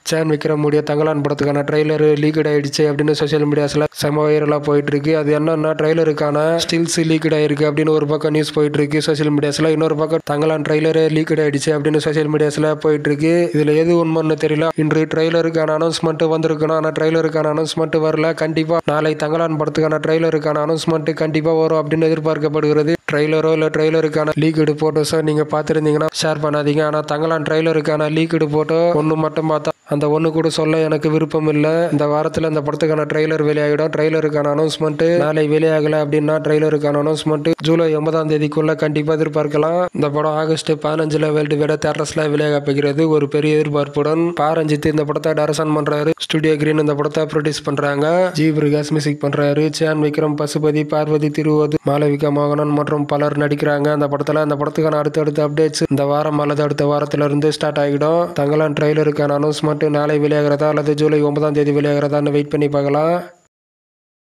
சேன் விக்ரமுடைய தங்கலான் படத்துக்கான trailer leaked ஆயிடுச்சு அப்படின்னு சோஷியல் மீடியாஸ்ல செம வைரலா போயிட்டு இருக்கு. அது என்னன்னா ட்ரெய்லருக்கான ஸ்டில்ஸ் லீக்ட் ஆயிருக்கு அப்படின்னு ஒரு பக்கம் நியூஸ் போயிட்டு இருக்கு சோஷியல் மீடியாஸ்ல. இன்னொரு பக்கம் தங்கலான் ட்ரெய்லர் லீக்ட் ஆயிடுச்சு அப்படின்னு சோஷியல் மீடியாஸ்ல போயிட்டு இருக்கு. இதுல எது உண்மைன்னு தெரியல. இன்று ட்ரெய்லருக்கான அனௌன்ஸ்மெண்ட் வந்திருக்கணும். ஆனா ட்ரெய்லருக்கான அனௌன்ஸ்மெண்ட் வரல. கண்டிப்பா நாளை தங்கலான் படத்துக்கான ட்ரெய்லருக்கான அனௌன்ஸ்மெண்ட் கண்டிப்பா வரும் அப்படின்னு எதிர்பார்க்கப்படுகிறது. ட்ரெய்லரோ இல்ல ட்ரெய்லருக்கான லீக்டு போட்டோஸோ நீங்க பார்த்துருந்தீங்கன்னா ஷேர் பண்ணாதீங்க. ஆனா தங்கலான் ட்ரெய்லருக்கான லீக்டு போட்டோ ஒன்று மட்டும் பார்த்தா அந்த ஒன்று கூட சொல்ல எனக்கு விருப்பம் இல்லை. இந்த வாரத்தில் இந்த படத்துக்கான ட்ரெய்லர் வெளியாகிடும். ட்ரெய்லருக்கான அனௌன்ஸ்மெண்ட் நாளை வெளியாகலை அப்படின்னா ட்ரெய்லருக்கான அனௌன்ஸ்மெண்ட் ஜூலை 9ஆம் தேதிக்குள்ள கண்டிப்பாக எதிர்பார்க்கலாம். இந்த படம் ஆகஸ்ட் 15 வேர்ல்டு வைட தியேட்டர்ஸ்ல வெளியாக போகிறது ஒரு பெரிய எதிர்பார்ப்புடன். பாரஞ்சித் இந்த படத்தை டைரக்ஷன் பண்றாரு. ஸ்டுடியோ கிரீன் இந்த படத்தை ப்ரொடியூஸ் பண்றாங்க. ஜி பிரகாஷ் மியூசிக் பண்றாரு. சேன் விக்ரம், பசுபதி, பார்வதி திருவோது, மாளவிகா மோகனன் மற்றும் பலர் நடிக்கிறாங்க. அந்த படத்துக்கான அடுத்தடுத்த அப்டேட்ஸ் இந்த வாரம் அல்லது அடுத்த வாரத்துல இருந்து ஸ்டார்ட் ஆகிடும். தங்கலான் ட்ரெய்லருக்கான அனௌன்ஸ்மெண்ட் நாளை வெளியாகிறதா அல்லது ஜூலை 9ஆம் தேதி வெளியாகிறதான்னு வெயிட் பண்ணி பார்க்கலாம்.